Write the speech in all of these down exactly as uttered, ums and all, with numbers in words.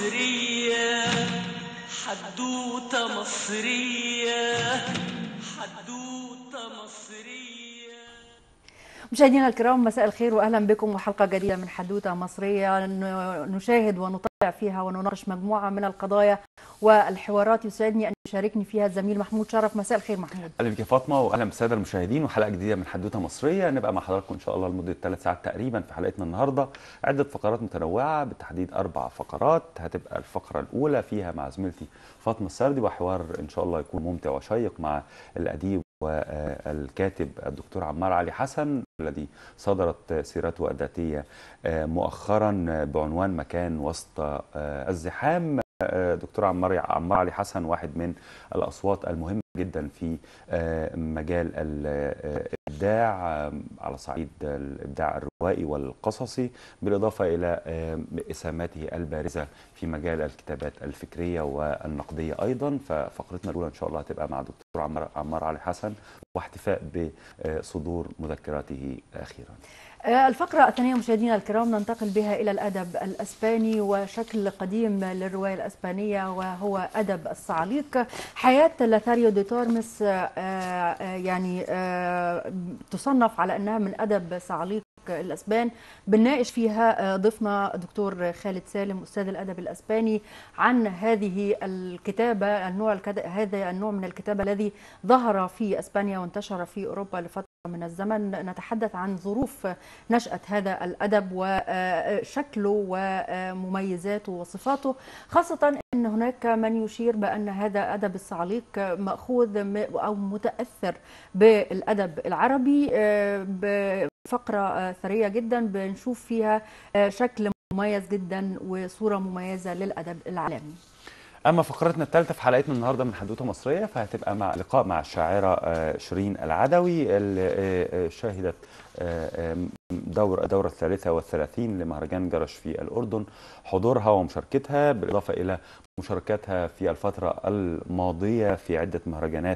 مصرية، حدوتة مصرية، حدوتة مصرية. مشاهدينا الكرام، مساء الخير واهلا بكم وحلقه جديده من حدوته مصريه نشاهد ونطلع فيها ونناقش مجموعه من القضايا والحوارات. يسعدني ان يشاركني فيها الزميل محمود شرف. مساء الخير محمود. اهلا بك يا فاطمه واهلا بالساده المشاهدين وحلقه جديده من حدوته مصريه. نبقى مع حضراتكم ان شاء الله لمده ثلاث ساعات تقريبا في حلقتنا النهارده. عده فقرات متنوعه، بالتحديد اربع فقرات. هتبقى الفقره الاولى فيها مع زميلتي فاطمه السردي، وحوار ان شاء الله يكون ممتع وشيق مع الاديب والكاتب الدكتور عمار علي حسن، الذي صدرت سيرته الذاتيه مؤخرا بعنوان مكان وسط الزحام. دكتور عمار عمار علي حسن واحد من الأصوات المهمة جدا في مجال الإبداع على صعيد الإبداع الروائي والقصصي، بالإضافة إلى إسهاماته البارزة في مجال الكتابات الفكرية والنقدية أيضا. ففقرتنا الأولى إن شاء الله هتبقى مع دكتور عمار عمار علي حسن واحتفاء بصدور مذكراته أخيرا. الفقرة الثانية مشاهدينا الكرام ننتقل بها إلى الأدب الأسباني وشكل قديم للرواية الأسبانية، وهو أدب الصعاليق. حياة لوثاريو دي تورمس يعني تصنف على أنها من أدب صعاليق الأسبان. بنناقش فيها ضيفنا دكتور خالد سالم أستاذ الأدب الأسباني عن هذه الكتابة، النوع هذا النوع من الكتابة الذي ظهر في أسبانيا وانتشر في أوروبا لفترة من الزمن. نتحدث عن ظروف نشأة هذا الأدب وشكله ومميزاته وصفاته، خاصة أن هناك من يشير بأن هذا أدب الصعاليق مأخوذ أو متأثر بالأدب العربي. بفقرة ثرية جدا بنشوف فيها شكل مميز جدا وصورة مميزة للأدب العالمي. أما فقرتنا الثالثة في حلقتنا النهاردة من حدوته مصرية فهتبقى مع لقاء مع الشاعرة شيرين العدوي، اللي شهدت دور الدورة الثالثة والثلاثين لمهرجان جرش في الأردن، حضورها ومشاركتها بالإضافة إلى مشاركتها في الفترة الماضية في عدة مهرجانات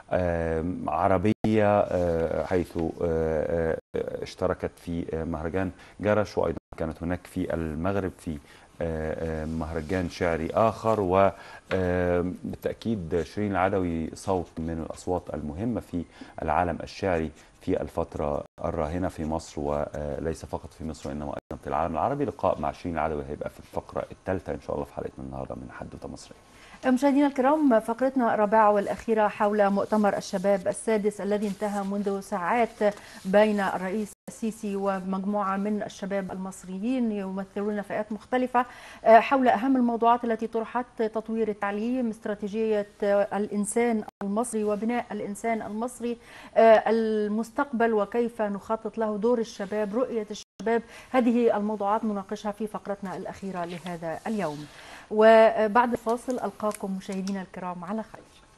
عربية، حيث اشتركت في مهرجان جرش، وأيضا كانت هناك في المغرب في مهرجان شعري آخر. وبالتأكيد شيرين العدوي صوت من الأصوات المهمة في العالم الشعري في الفترة الراهنة في مصر، وليس فقط في مصر وإنما أيضا في العالم العربي. لقاء مع شيرين العدوي هيبقى في الفقرة الثالثة إن شاء الله في حلقتنا النهاردة من حدوته مصرية. مشاهدينا الكرام، فقرتنا الرابعة والأخيرة حول مؤتمر الشباب السادس الذي انتهى منذ ساعات بين الرئيس السيسي ومجموعة من الشباب المصريين يمثلون فئات مختلفة حول أهم الموضوعات التي طرحت: تطوير التعليم، استراتيجية الإنسان المصري وبناء الإنسان المصري، المستقبل وكيف نخطط له، دور الشباب، رؤية الشباب. هذه الموضوعات نناقشها في فقرتنا الأخيرة لهذا اليوم. وبعد الفاصل ألقاكم مشاهدينا الكرام على خير.